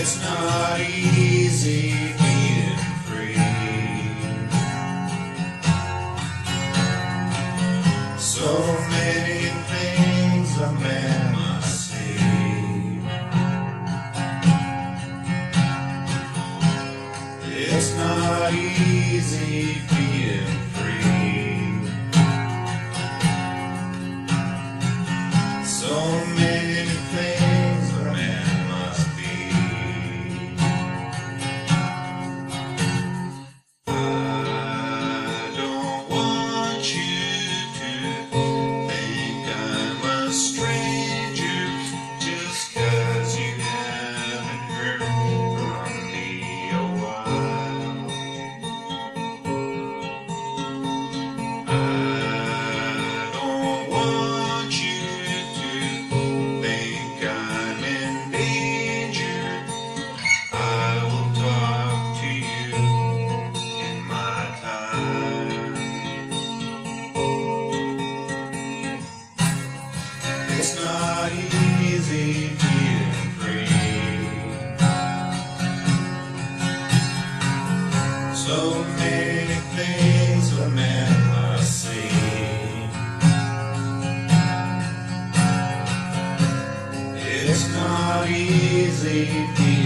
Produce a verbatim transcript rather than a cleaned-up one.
It's not easy being free. So many things a man must see. It's not easy being free. So many things a man must be. I don't want you to think I'm a stranger just 'cause you haven't heard from me a while. I don't want you to think I'm in danger. I will talk to you in my time. It's not easy being free. So many things a man must see. It's not easy being